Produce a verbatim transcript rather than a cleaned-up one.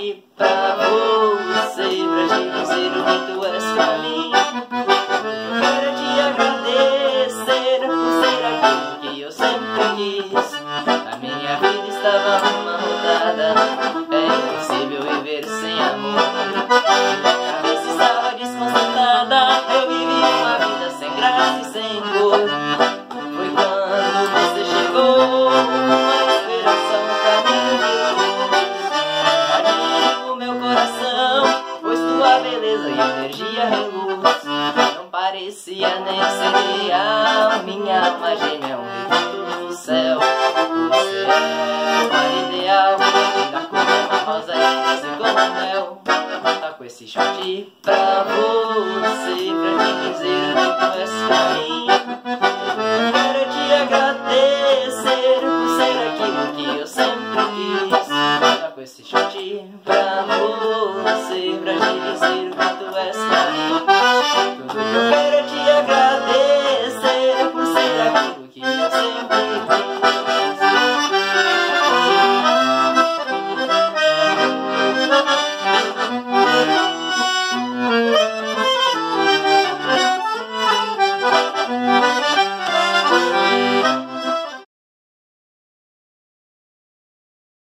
shot pra você, pra te dizer o que tu és pra mim. Eu quero te agradecer por ser aquilo que eu sempre quis. A minha vida estava numa rodada, é impossível viver sem amor. Minha cabeça estava desconcertada, eu vivi uma vida sem graça e sem cor. Foi quando você chegou, uma inspiração pra mim de luz. Ardeu o meu coração, pois tua beleza e energia reluz. Não parecia nem ser real, minha alma gêmea, um retrato do céu. Você é o mar ideal, linda como uma rosa e doce como mel. Taco esse shot pra você, pra te dizer o que tu és pra mim. Eu quero te agradecer por ser aquilo que eu sempre quis. Taco esse shot pra você, pra te dizer o que tu és pra mim. Tudo que eu quero